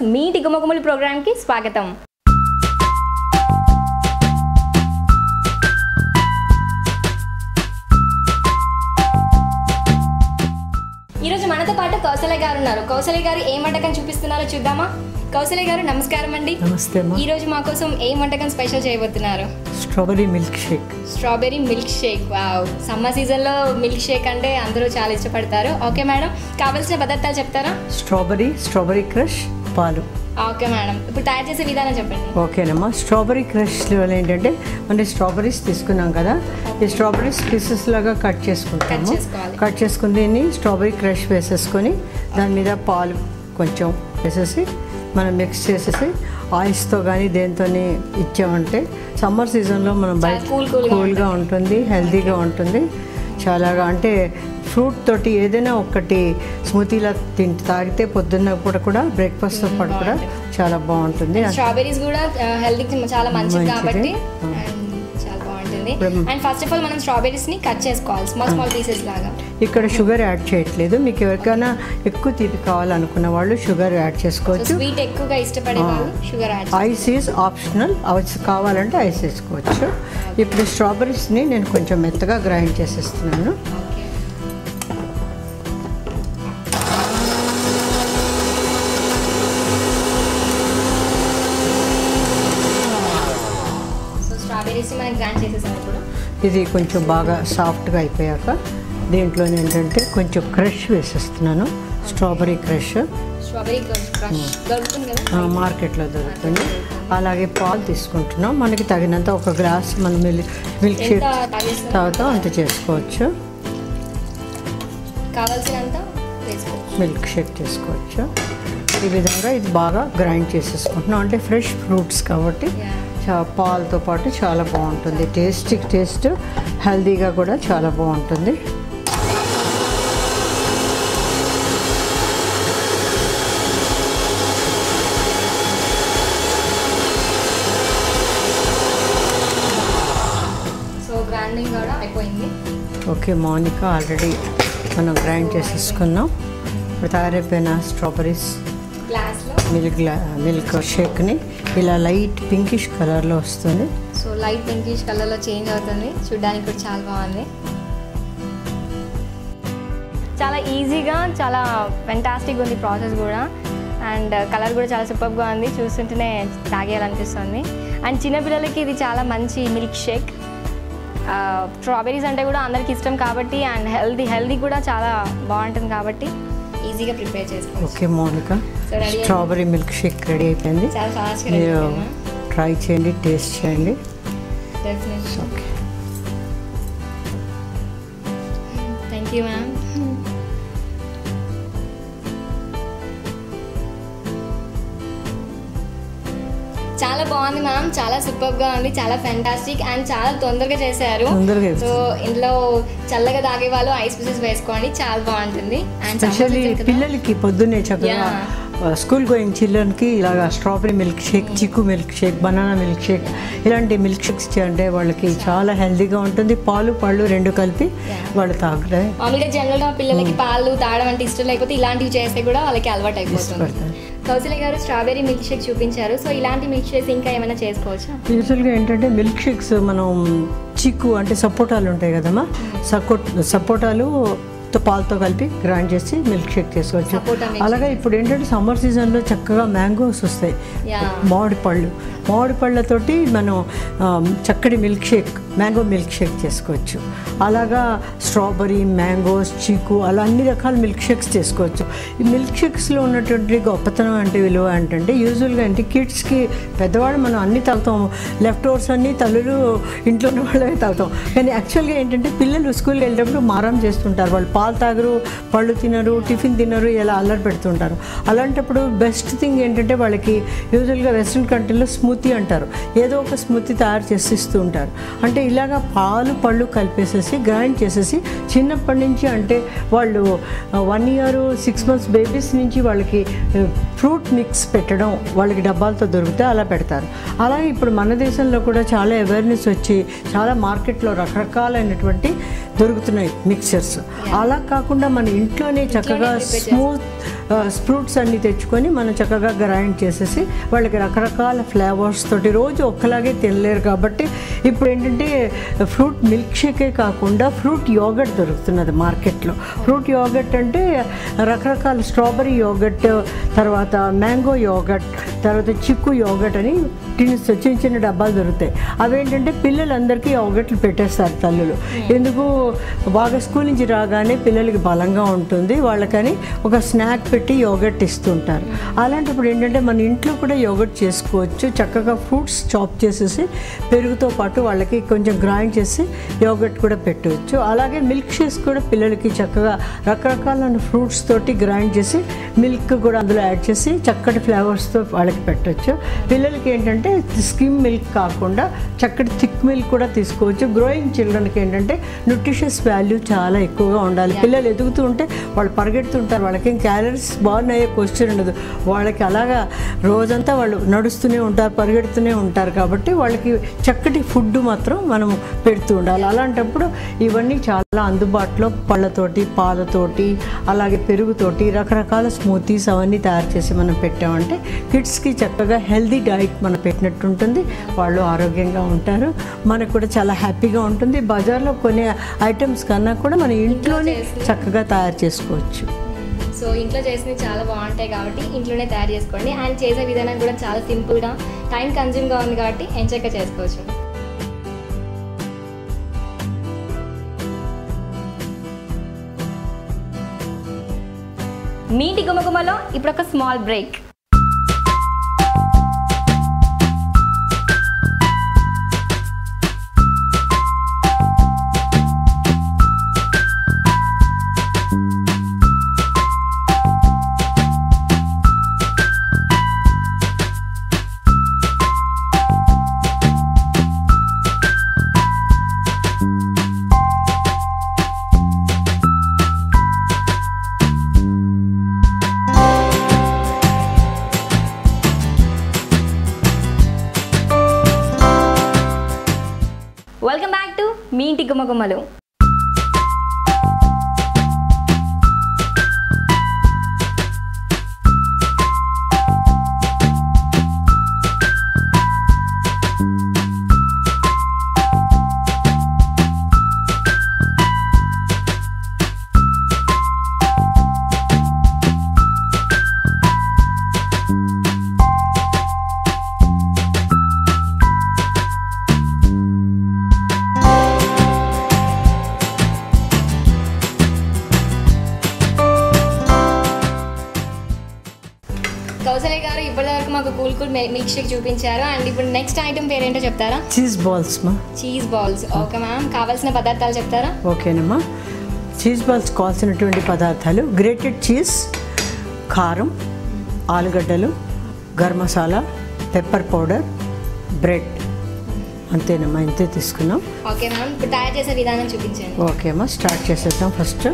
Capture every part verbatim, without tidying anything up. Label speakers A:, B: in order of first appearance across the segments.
A: మీ టిగుమకుములు ప్రోగ్రామ్కి స్వాగతం. ఈరోజు మనతో పాటు కౌసల్య గారు ఉన్నారు. కౌసల్య గారు ఏ వంటకం చూపిస్తున్నారో చూద్దామా? కౌసల్య గారు నమస్కారం అండి.
B: నమస్తే.
A: ఈ రోజు మా కోసం ఏ వంటకం స్పెషల్ చేయబోతున్నారు?
B: Strawberry milk shake.
A: Strawberry milk shake. Wow, summer సీజన్లో మిల్క్ షేక్ అంటే అందరూ చాలా ఇష్టపడతారు. ఓకే మేడం, కావాల్సిన పదార్థాలు చెప్తారా?
B: స్ట్రాబెరీ, స్ట్రాబెరీ క్రష్, పాలు.
A: ఓకే మేడం, ఇప్పుడు తయారు చేసే విధానం చెప్పండి.
B: ఓకేనమ్మా. స్ట్రాబెరీ క్రష్లో ఏంటంటే అంటే స్ట్రాబెరీస్ తీసుకున్నాం కదా, ఈ స్ట్రాబెరీస్ పీసెస్ లాగా కట్ చేసుకుంటాము. కట్ చేసుకుని దీన్ని స్ట్రాబెరీ క్రష్ వేసేసుకొని దాని మీద పాలు కొంచెం వేసేసి మనం మిక్స్ చేసేసి ఆయిల్స్తో కానీ దేంతో ఇచ్చామంటే సమ్మర్ సీజన్లో మనం బయట కూల్గా ఉంటుంది, హెల్తీగా ఉంటుంది. చాలాగా అంటే ఫ్రూట్ తోటి ఏదైనా ఒకటి స్మూతీలా తింటే తాగితే పొద్దున్న పూట కూడా బ్రేక్ఫాస్ట్తో పాటు కూడా చాలా బాగుంటుంది.
A: స్ట్రాబెరీస్ కూడా హెల్తీకి చాలా మంచిది కాబట్టి చాలా బాగుంటుంది. అండ్ ఫస్ట్ ఆఫ్ ఆల్ మనం స్ట్రాబెరీస్ ని కట్ చేసుకోవాలి స్మాల్ స్మాల్ పీసెస్ లాగా.
B: ఇక్కడ షుగర్ యాడ్ చేయట్లేదు. మీకు ఎవరికైనా ఎక్కువ తీపి కావాలనుకున్న వాళ్ళు షుగర్ యాడ్ చేసుకోవచ్చు.
A: స్వీట్ ఎక్కువగా ఇష్టపడే వాళ్ళు sugar add.
B: Ice is optional. Ice కావాలంటే ఐస్ వేసుకోవచ్చు. ఇప్పుడు స్ట్రాబెరీస్ని నేను కొంచెం మెత్తగా గ్రైండ్ చేసేస్తున్నాను. ఇది కొంచెం బాగా సాఫ్ట్గా అయిపోయాక దీంట్లో ఏంటంటే కొంచెం క్రష్ వేసేస్తున్నాను. స్ట్రాబెరీ క్రష్ మార్కెట్లో దొరుకుతుంది. అలాగే పాలు తీసుకుంటున్నాం. మనకి తగినంత ఒక గ్లాస్ మనం మిల్క్ మిల్క్ షేక్ తాగుతాం అంత చేసుకోవచ్చు.
A: కావాల్సినంత
B: మిల్క్ షేక్ చేసుకోవచ్చు. ఈ విధంగా ఇది బాగా గ్రైండ్ చేసేసుకుంటున్నాం. అంటే ఫ్రెష్ ఫ్రూట్స్ కాబట్టి పాలతో పాటు చాలా బాగుంటుంది. టేస్టీ టేస్ట్ హెల్తీగా కూడా చాలా బాగుంటుంది.
A: సో గ్రైండింగ్ కూడా అయిపోయింది.
B: ఓకే మౌనిక, ఆల్రెడీ మనం గ్రైండ్ చేసేసుకున్నాం. ఇప్పుడు తయారైపోయిన స్ట్రాబెరీస్ మిల్క్ మిల్క్ షేక్ని ఇలా లైట్ పింకిష్ కలర్లో వస్తుంది.
A: సో లైట్ పింకిష్ కలర్లో చేంజ్ అవుతుంది. చూడడానికి కూడా చాలా బాగుంది. చాలా ఈజీగా చాలా ఫెంటాస్టిక్ ఉంది ప్రాసెస్ కూడా. అండ్ కలర్ కూడా చాలా సూపర్గా ఉంది. చూస్తుంటేనే తాగేయాలనిపిస్తుంది. అండ్ చిన్నపిల్లలకి ఇది చాలా మంచి మిల్క్ షేక్. స్ట్రాబెరీస్ అంటే కూడా అందరికి ఇష్టం కాబట్టి అండ్ హెల్దీ హెల్దీ కూడా చాలా బాగుంటుంది కాబట్టి ఈజీగా ప్రిపేర్ చేసుకోవచ్చు.
B: Okay Mounika, strawberry milk shake ready అయిపోయింది. మీరు ట్రై చేయండి, టేస్ట్ చేయండి. Okay,
A: thank you ma'am. చాలా బాగుంది మ్యామ్, చాలా సూపర్గా ఉంది, చాలా ఫెంటాస్టిక్ అండ్ చాలా తొందరగా చేశారు. సో ఇంట్లో చల్లగా తాగే వాళ్ళు ఐస్ పీసెస్ వేసుకోండి, చాలా బాగుంటుంది. అండ్
B: పిల్లలకి పొద్దున్నే చక్కగా స్కూల్ గోయింగ్ చిల్డ్రన్కి ఇలాగా strawberry milk shake, chikoo milk shake, banana milk shake ఇలాంటి మిల్క్ షేక్స్ అంటే వాళ్ళకి చాలా హెల్తీగా ఉంటుంది. పాలు పళ్ళు రెండు కలిపి వాళ్ళు తాగుతారు.
A: మామూలుగా జనరల్గా పిల్లలకి పాలు తాగడం అంటే ఇష్టం లేకపోతే ఇలాంటివి చేస్తే కూడా వాళ్ళకి అలవాటు అయిపోతుంది. కౌసల్య గారు స్ట్రాబెరీ మిల్క్ షేక్ చూపించారు. సో ఇలాంటి మిల్క్ షేక్స్ ఇంకా ఏమైనా చేసుకోవచ్చు?
B: యూజువల్గా ఏంటంటే మిల్క్ షేక్స్ మనం చిక్కు అంటే సపోటాలు ఉంటాయి కదమ్మా, సపో సపోటాలు పాలతో కలిపి గ్రైండ్ చేసి మిల్క్ షేక్ చేసుకోవచ్చు. అలాగే ఇప్పుడు ఏంటంటే సమ్మర్ సీజన్లో చక్కగా మ్యాంగోస్ వస్తాయి, మామిడి పళ్ళు. మామిడి పళ్ళతోటి మనం చక్కటి milk shake, mango milk shake చేసుకోవచ్చు. అలాగా స్ట్రాబెరీ, మ్యాంగోస్, చీకు అలా అన్ని రకాల మిల్క్ షేక్స్ చేసుకోవచ్చు. ఈ మిల్క్ షేక్స్లో ఉన్నటువంటి గొప్పతనం అంటే విలువ ఏంటంటే యూజువల్గా అంటే కిడ్స్కి పెద్దవాళ్ళు మనం అన్నీ తాగుతాం, లెఫ్ట్ ఓవర్స్ అన్నీ తల్లులు ఇంట్లో ఉన్న వాళ్ళే తాగుతాం. కానీ యాక్చువల్గా ఏంటంటే పిల్లలు స్కూల్కి వెళ్ళేటప్పుడు మారం చేస్తుంటారు. వాళ్ళు పాలు తాగరు, పళ్ళు తినరు, టిఫిన్ తినరు, ఇలా అల్లరి పెడుతుంటారు. అలాంటప్పుడు బెస్ట్ థింగ్ ఏంటంటే వాళ్ళకి యూజువల్గా వెస్ట్రన్ కంట్రీలో స్మూతీ అంటారు, ఏదో ఒక స్మూతీ తయారు చేసి ఇస్తూ ఉంటారు. అంటే ఇలాగా పాలు పళ్ళు కలిపేసేసి గ్రైండ్ చేసేసి చిన్నప్పటి నుంచి అంటే వాళ్ళు one year six months babies నుంచి వాళ్ళకి ఫ్రూట్ మిక్స్ పెట్టడం వాళ్ళకి డబ్బాలతో దొరికితే అలా పెడతారు. అలాగే ఇప్పుడు మన దేశంలో కూడా చాలా అవేర్నెస్ వచ్చి చాలా మార్కెట్లో రకరకాలైనటువంటి దొరుకుతున్నాయి మిక్చర్స్. అలా కాకుండా మన ఇంట్లోనే చక్కగా స్మూత్ ఫ్రూట్స్ అన్నీ తెచ్చుకొని మనం చక్కగా గ్రైండ్ చేసేసి వాళ్ళకి రకరకాల ఫ్లేవర్స్ తోటి రోజు ఒక్కలాగే తినలేరు కాబట్టి ఇప్పుడు ఏంటంటే ఫ్రూట్ మిల్క్ షేకే కాకుండా ఫ్రూట్ యోగర్ట్ దొరుకుతున్నది మార్కెట్లో. ఫ్రూట్ యోగర్ట్ అంటే రకరకాల స్ట్రాబెరీ యోగర్ట్, తర్వాత మ్యాంగో యోగర్ట్, తర్వాత చిక్కు యోగర్ట్ అని టిన్స్ చిన్న చిన్న డబ్బాలు దొరుకుతాయి. అవేంటంటే పిల్లలందరికీ యోగర్ట్లు పెట్టేస్తారు తల్లులు. ఎందుకు బాగా స్కూల్ నుంచి రాగానే పిల్లలకి బలంగా ఉంటుంది వాళ్ళకని ఒక స్నాక్ పెట్టి యోగర్ట్ ఇస్తుంటారు. అలాంటప్పుడు ఏంటంటే మన ఇంట్లో కూడా యోగర్ట్ చేసుకోవచ్చు. చక్కగా ఫ్రూట్స్ చాప్ చేసేసి పెరుగుతో పాటు వాళ్ళకి కొంచెం గ్రైండ్ చేసి యోగర్ట్ కూడా పెట్టవచ్చు. అలాగే మిల్క్ షేక్స్ కూడా పిల్లలకి చక్కగా రకరకాలైన ఫ్రూట్స్ తోటి గ్రైండ్ చేసి మిల్క్ కూడా అందులో యాడ్ చేసి చక్కటి ఫ్లేవర్స్తో వాళ్ళకి పెట్టవచ్చు. పిల్లలకి ఏంటంటే స్కిమ్ మిల్క్ కాకుండా చక్కటి థిక్ మిల్క్ కూడా తీసుకోవచ్చు. గ్రోయింగ్ చిల్డ్రన్కి ఏంటంటే న్యూట్రిషియస్ వాల్యూ చాలా ఎక్కువగా ఉండాలి. పిల్లలు ఎదుగుతూ ఉంటే వాళ్ళు పరిగెడుతుంటారు, వాళ్ళకి క్యాలరీస్ బార్న్ అయ్యే క్వశ్చన్ ఉండదు. వాళ్ళకి అలాగా రోజంతా వాళ్ళు నడుస్తూనే ఉంటారు, పరిగెడుతూనే ఉంటారు. కాబట్టి వాళ్ళకి చక్కటి ఫుడ్ మాత్రం మనం పెడుతూ ఉండాలి. అలాంటప్పుడు ఇవన్నీ చాలా అందుబాటులో పళ్ళతోటి, పాలతోటి, అలాగే పెరుగుతోటి రకరకాల స్మూతీస్ అవన్నీ తయారు చేసి మనం పెట్టామంటే కిడ్స్కి చక్కగా హెల్దీ డైట్ మనం పెట్టినట్టు ఉంటుంది. వాళ్ళు ఆరోగ్యంగా ఉంటారు, మనకు కూడా చాలా హ్యాపీగా ఉంటుంది. బజార్లో కొనే ఐటమ్స్ కన్నా కూడా మన ఇంట్లోనే చక్కగా తయారు చేసుకోవచ్చు.
A: సో ఇంట్లో చేసినవి చాలా బాగుంటాయి కాబట్టి ఇంట్లోనే తయారు చేసుకోండి. అండ్ చేసే విధానం కూడా చాలా సింపుల్గా, టైం కన్జ్యూమ్గా ఉంది కాబట్టి ఎంచక్గా చేసుకోవచ్చు. మీ ఇంటి గుమగుమలో ఇప్పుడు ఒక small break. Welcome back to మీ ఇంటి గుమగుమలు. కౌసల్య గారు ఇప్పటివరకు మాకు కూల్ కూల్ మిల్క్ షేక్ చూపించారు. అండ్ ఇప్పుడు నెక్స్ట్ ఐటమ్ పేరేంటో చెప్తారా?
B: చీజ్ బాల్స్ మా.
A: Cheese balls. ఓకే మ్యామ్, కావాల్సిన పదార్థాలు చెప్తారా?
B: ఓకేనమ్మా. చీజ్ బాల్స్ కావాల్సినటువంటి పదార్థాలు గ్రేటెడ్ చీజ్, కారం, ఆలుగడ్డలు, garam masala, pepper powder, bread. అంతేనమ్మా, ఇంతే తీసుకున్నాం.
A: ఓకే మ్యామ్, ఇప్పుడు తయారు చేసే విధానం చూపించండి.
B: ఓకే అమ్మా, స్టార్ట్ చేసేద్దాం. ఫస్ట్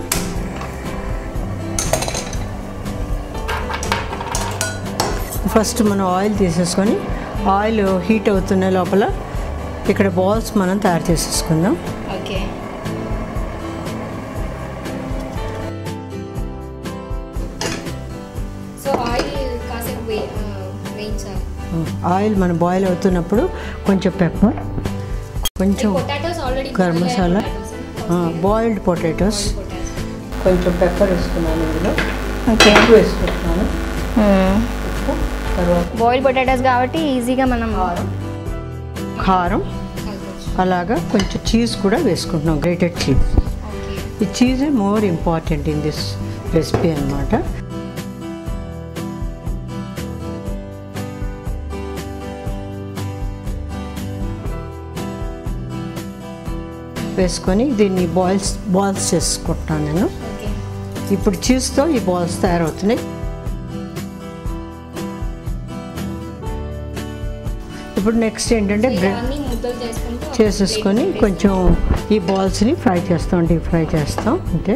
B: ఫస్ట్ మనం ఆయిల్ తీసేసుకొని ఆయిల్ హీట్ అవుతున్న లోపల ఇక్కడ బాల్స్ మనం తయారు చేసేసుకుందాం.
A: ఓకే. సో ఆయిల్ కాసేపు వేయించాలి.
B: ఆయిల్ మనం బాయిల్ అవుతున్నప్పుడు కొంచెం పెప్పర్, కొంచెం గరం మసాలా, బాయిల్డ్ పొటాటోస్, కొంచెం పెప్పర్ వేసుకున్నాను ఇందులో.
A: ఓకే,
B: వేసుకుంటున్నాను.
A: బాయిల్డ్ పొటాటోస్ కాబట్టి ఈజీగా మనం
B: కారం, అలాగా కొంచెం చీజ్ కూడా వేసుకుంటున్నాం, గ్రేటెడ్ చీజ్. ఈ cheese more important in this recipe అన్నమాట. వేసుకొని దీన్ని బాయిల్స్ బాల్స్ చేసుకుంటున్నాను నేను. ఇప్పుడు చీజ్తో ఈ బాల్స్ తయారవుతున్నాయి. ఇప్పుడు నెక్స్ట్ ఏంటంటే బ్రెడ్ చేసేసుకొని కొంచెం ఈ బాల్స్ని ఫ్రై చేస్తాం, డీప్ ఫ్రై చేస్తాం అంతే.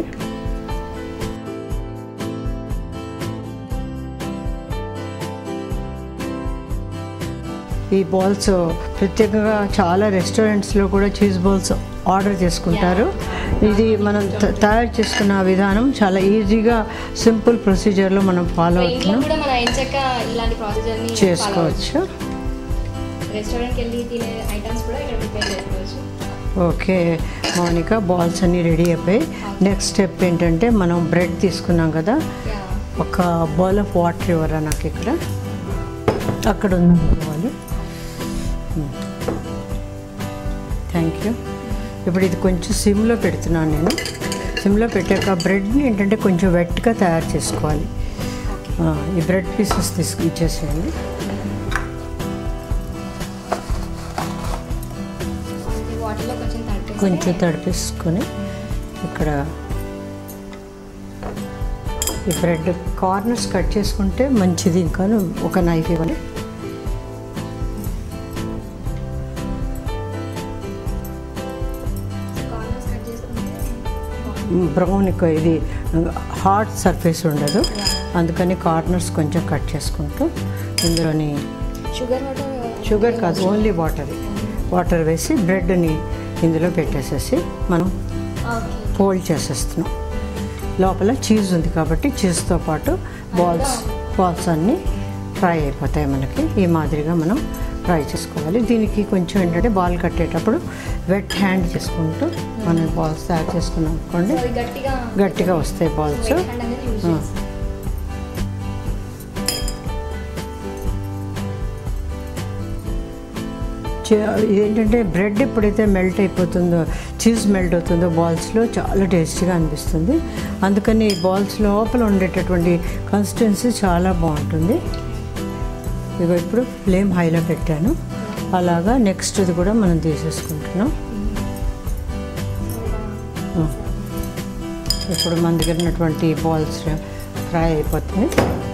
B: ఈ బాల్స్ ప్రత్యేకంగా చాలా రెస్టారెంట్స్లో కూడా చీజ్ బాల్స్ ఆర్డర్ చేసుకుంటారు. ఇది మనం తయారు చేసుకున్న విధానం చాలా ఈజీగా సింపుల్ ప్రొసీజర్లో మనం ఫాలో అవుతున్నాం, చేసుకోవచ్చు. ఓకే మౌనిక, బాల్స్ అన్నీ రెడీ అయిపోయి నెక్స్ట్ స్టెప్ ఏంటంటే మనం బ్రెడ్ తీసుకున్నాం కదా, ఒక బౌల్ ఆఫ్ వాటర్ ఇవ్వరా నాకు ఇక్కడ, అక్కడ ఉందనుకోవాలి. Thank you. ఇప్పుడు ఇది కొంచెం సిమ్లో పెడుతున్నాను నేను. సిమ్లో పెట్టాక బ్రెడ్ని ఏంటంటే కొంచెం వెట్గా తయారు చేసుకోవాలి. ఈ బ్రెడ్ పీసెస్ తీసుకు ఇచ్చేసేయండి. కొంచెం తడిపేసుకొని ఇక్కడ ఈ బ్రెడ్ కార్నర్స్ కట్ చేసుకుంటే మంచిది. ఇంకా ఒక నైఫ్ ఇవ్వండి. బ్రౌన్ ఇది హార్డ్ సర్ఫేస్ ఉండదు, అందుకని కార్నర్స్ కొంచెం కట్ చేసుకుంటూ ఇందులోని
A: షుగర్ వాటర్
B: షుగర్ కాదు ఓన్లీ వాటర్ వాటర్ వేసి బ్రెడ్ని ఇందులో పెట్టేసేసి మనం ఫోల్డ్ చేసేస్తున్నాం. లోపల చీజ్ ఉంది కాబట్టి చీజ్తో పాటు బాల్స్ బాల్స్ అన్నీ ఫ్రై అయిపోతాయి మనకి. ఈ మాదిరిగా మనం ఫ్రై చేసుకోవాలి. దీనికి కొంచెం ఏంటంటే బాల్ కట్టేటప్పుడు వెట్ హ్యాండ్ చేసుకుంటూ మనం బాల్స్ తయారు చేసుకున్నాం అనుకోండి, గట్టిగా వస్తాయి బాల్స్. ఏంటంటే బ్రెడ్ ఎప్పుడైతే మెల్ట్ అయిపోతుందో, చీజ్ మెల్ట్ అవుతుందో బాల్స్లో చాలా టేస్టీగా అనిపిస్తుంది. అందుకని ఈ బాల్స్ లోపల ఉండేటటువంటి కన్సిస్టెన్సీ చాలా బాగుంటుంది. ఇగో ఇప్పుడు ఫ్లేమ్ హైలో పెట్టాను. అలాగా నెక్స్ట్ ఇది కూడా మనం తీసేసుకుంటున్నాం. ఇప్పుడు మన దగ్గర ఉన్నటువంటి బాల్స్ ఫ్రై అయిపోతుంది.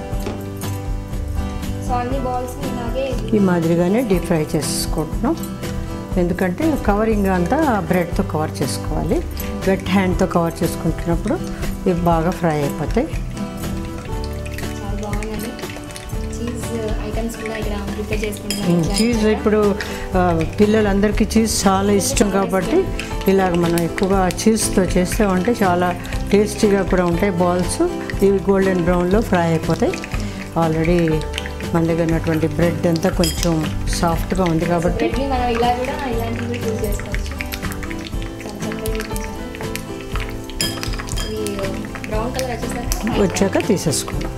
B: ఈ మాదిరిగానే డీప్ ఫ్రై చేసుకుంటున్నాం. ఎందుకంటే కవరింగ్ అంతా బ్రెడ్తో కవర్ చేసుకోవాలి. వెట్ హ్యాండ్తో కవర్ చేసుకుంటున్నప్పుడు ఇవి బాగా ఫ్రై అయిపోతాయి. చీజ్ ఇప్పుడు పిల్లలందరికీ చీజ్ చాలా ఇష్టం కాబట్టి ఇలాగ మనం ఎక్కువగా చీజ్తో చేస్తామంటే చాలా టేస్టీగా కూడా ఉంటాయి బాల్స్. ఇవి గోల్డెన్ బ్రౌన్లో ఫ్రై అయిపోతాయి. ఆల్రెడీ మన దగ్గర ఉన్నటువంటి బ్రెడ్ అంతా కొంచెం సాఫ్ట్గా ఉంది కాబట్టి వచ్చాక తీసేసుకున్నాం.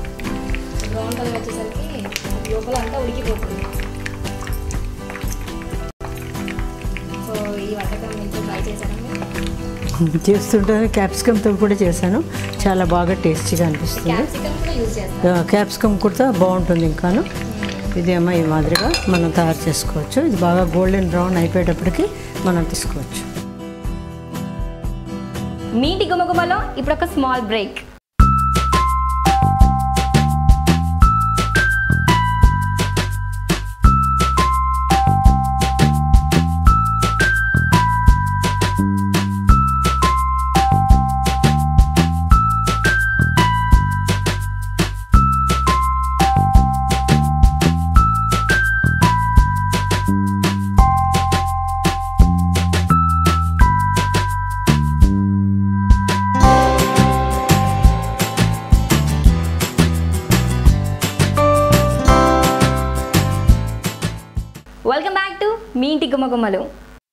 B: చేస్తుంటాను. క్యాప్సికమ్తో కూడా చేశాను, చాలా బాగా టేస్టీగా అనిపిస్తుంది. క్యాప్సికమ్ కూడా బాగుంటుంది. ఇంకాను ఇదేమో ఈ మాదిరిగా మనం తయారు చేసుకోవచ్చు. ఇది బాగా గోల్డెన్ బ్రౌన్ అయిపోయేటప్పటికి మనం తీసుకోవచ్చు.
A: మీటి గుమగుమలో ఇప్పుడు ఒక small break. Welcome back to మీ ఇంటి గుమగుమలు.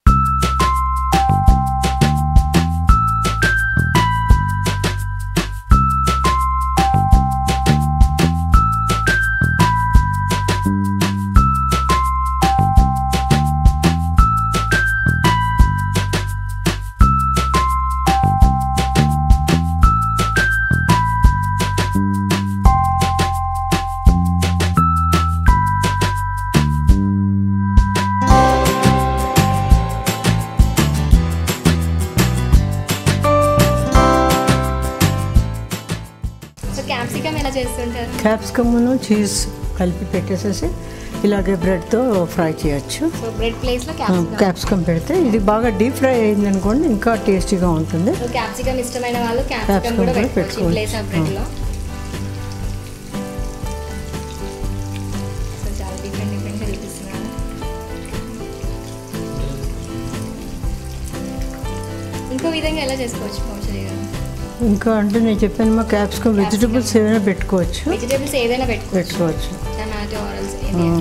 B: క్యాప్సికమ్ను చీజ్ కలిపి పెట్టేసేసి ఇలాగే బ్రెడ్తో ఫ్రై చేయొచ్చు. క్యాప్సికమ్ పెడితే ఇది బాగా డీప్ ఫ్రై అయింది అనుకోండి, ఇంకా టేస్టీగా ఉంటుంది.
A: క్యాప్సికమ్ ఇష్టమైన వాళ్ళు క్యాప్సికమ్ కూడా పెట్టుకోవచ్చు. ఇంకా ఎలా చేసుకోవచ్చు పౌచరీ గారు?
B: ఇంకా అంటే నేను చెప్పాను మా క్యాప్సికమ్ వెజిటబుల్స్ ఏదైనా పెట్టుకోవచ్చు.
A: వెజిటబుల్స్ ఏదైనా
B: పెట్టుకోవచ్చు.
A: టమాటో ఆరల్స్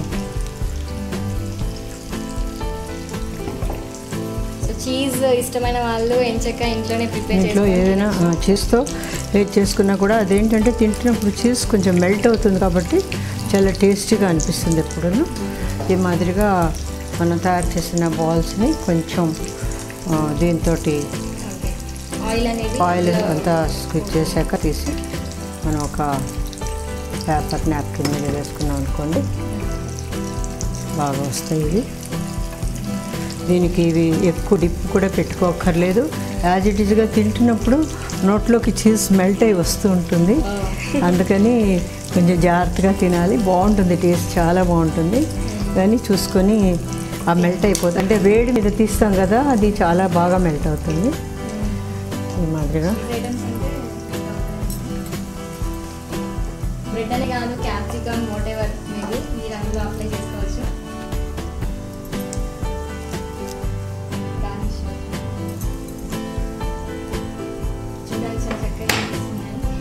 A: చీజ్ ఇష్టమైన వాళ్ళు ఎంచక్క ఇంట్లోనే ప్రిపేర్
B: ఇంట్లో ఏదైనా చీజ్తో ఏది చేసుకున్నా కూడా అదేంటంటే తింటున్నప్పుడు చీజ్ కొంచెం మెల్ట్ అవుతుంది కాబట్టి చాలా టేస్టీగా అనిపిస్తుంది ఎప్పుడు. ఈ మాదిరిగా మనం తయారు చేసిన బాల్స్ని కొంచెం దీంతో
A: ఆయిల్ అనేది
B: ఆయిల్ అంతా స్క్విచ్ చేశాక తీసి మనం ఒక పేపర్ నాప్కిన్ మీద వేసుకున్నాం అనుకోండి బాగా వస్తాయి ఇవి. దీనికి ఇవి ఎక్కువ డిప్ కూడా పెట్టుకోక్కర్లేదు. యాజ్ ఇట్ ఈజ్గా తింటున్నప్పుడు నోట్లోకి చీజ్ మెల్ట్ అయి వస్తూ ఉంటుంది. అందుకని కొంచెం జాగ్రత్తగా తినాలి. బాగుంటుంది, టేస్ట్ చాలా బాగుంటుంది. కానీ చూసుకొని ఆ మెల్ట్ అయిపోతుంది. అంటే వేడి మీద తీస్తాం కదా, అది చాలా బాగా మెల్ట్ అవుతుంది. ఈ మాదిరిగా
A: బ్రెడ్ అని కాదు, క్యాప్సికమ్ వాట్ ఎవర్ మేబీ మీరు అందులో అప్లై చేసుకోవచ్చు. చూడండి చాలా చక్కగా కనిపిస్తున్నాయి.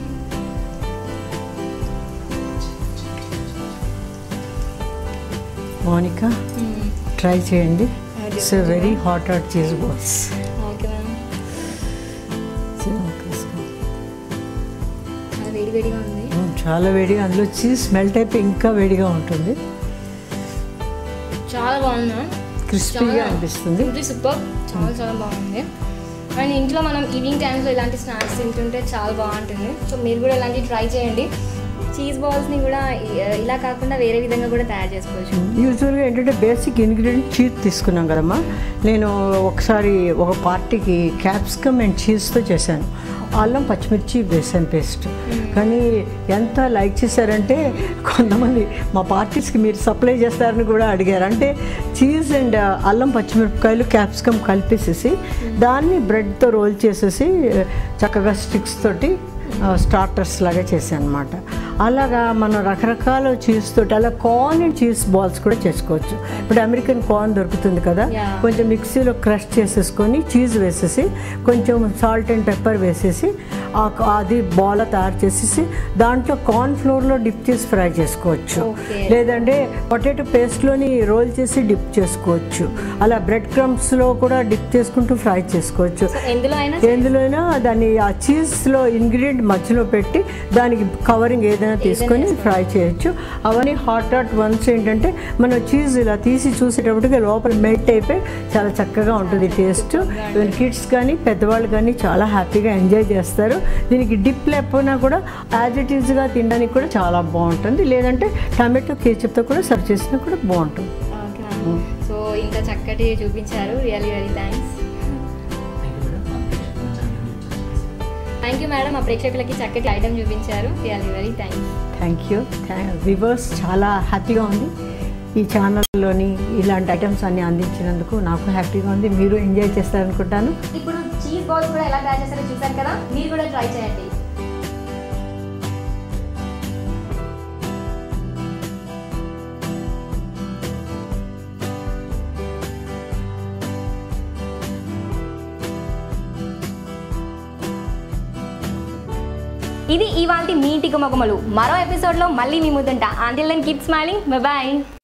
B: మోనికా ట్రై చేయండి. It's very hot hot cheese balls.
A: Okay ma'am. వేడి వేడిగా ఉంది,
B: చాలా వేడిగా. అందులో చీజ్ మెల్ట్ అయిపోయి ఇంకా వేడిగా ఉంటుంది.
A: చాలా బాగుంది,
B: క్రిస్పీగా అనిపిస్తుంది.
A: సూపర్, చాలా చాలా బాగుంది. అండ్ ఇంట్లో మనం ఈవినింగ్ టైమ్స్లో ఇలాంటి స్నాక్స్ తింటుంటే చాలా బాగుంటుంది. సో మీరు కూడా ఇలాంటివి ట్రై చేయండి. చీజ్ బాల్స్ని కూడా ఇలా కాకుండా వేరే విధంగా కూడా తయారు చేసుకోవచ్చు.
B: యూజువల్గా ఏంటంటే బేసిక్ ఇంగ్రీడియంట్ చీజ్ తీసుకున్నాం కదమ్మా. నేను ఒకసారి ఒక పార్టీకి క్యాప్సికమ్ అండ్ చీజ్తో చేశాను. అల్లం పచ్చిమిర్చి బేసన్ పేస్ట్. కానీ ఎంత లైక్ చేశారంటే కొంతమంది మా పార్టీస్కి మీరు సప్లై చేస్తారని కూడా అడిగారు. అంటే చీజ్ అండ్ అల్లం పచ్చిమిరపకాయలు క్యాప్సికమ్ కలిపేసేసి దాన్ని బ్రెడ్తో రోల్ చేసేసి చక్కగా స్టిక్స్ తోటి స్టార్టర్స్ లాగా చేశాను అనమాట. అలాగా మనం రకరకాల చీజ్ తోటి అలా కార్న్ అండ్ చీజ్ బాల్స్ కూడా చేసుకోవచ్చు. ఇప్పుడు అమెరికన్ కార్న్ దొరుకుతుంది కదా, కొంచెం మిక్సీలో క్రష్ చేసేసుకొని చీజ్ వేసేసి కొంచెం సాల్ట్ అండ్ పెప్పర్ వేసేసి అది బాల్ తయారు చేసేసి దాంట్లో కార్న్ ఫ్లోర్లో డిప్ చేసి ఫ్రై చేసుకోవచ్చు. లేదంటే పొటాటో పేస్ట్లోని రోల్ చేసి డిప్ చేసుకోవచ్చు. అలా బ్రెడ్ క్రమ్స్లో కూడా డిప్ చేసుకుంటూ ఫ్రై చేసుకోవచ్చు. ఎందులో అయినా దాన్ని ఆ చీజ్లో ఇంగ్రీడియంట్ మధ్యలో పెట్టి దానికి కవరింగ్ ఏదైనా తీసుకొని ఫ్రై చేయొచ్చు. అవన్నీ హాట్ హాట్ వన్స్ ఏంటంటే మనం చీజ్ ఇలా తీసి చూసేటప్పటికి లోపల మెల్ట్ అయిపోయి చాలా చక్కగా ఉంటుంది టేస్ట్. ఈవెన్ కిడ్స్ కానీ పెద్దవాళ్ళు కానీ చాలా హ్యాపీగా ఎంజాయ్ చేస్తారు. దీనికి డిప్ లేకపోయినా కూడా యాజ్ ఇట్ ఈజ్గా తినడానికి కూడా చాలా బాగుంటుంది. లేదంటే టమాటో కేచప్తో కూడా సర్వ్ చేసినా కూడా బాగుంటుంది.
A: సో ఇంత చక్కటి చూపించారు, really very thanks. Thank you madam, మా ప్రేక్షకులకి చక్కటి ఐటమ్ చూపించారు, really very thanks.
B: Thank you. Viewers చాలా హ్యాపీగా ఉంది ఈ ఛానల్లోని ఇలాంటి ఐటమ్స్ అన్ని అందించినందుకు. నాకు హ్యాపీగా ఉంది, మీరు ఎంజాయ్ చేస్తారనుకుంటాను.
A: ఇప్పుడు చీజ్ బాల్స్ కూడా ఎలా తయారు చేస్తారో చూసారు కదా, మీరు కూడా ట్రై చేయండి. ఇది ఇవాల్టి మీ ఇంటి గుమగుమలు. మరో ఎపిసోడ్లో మళ్ళీ మీ ముందుంటా. Until then keep smiling, bye bye.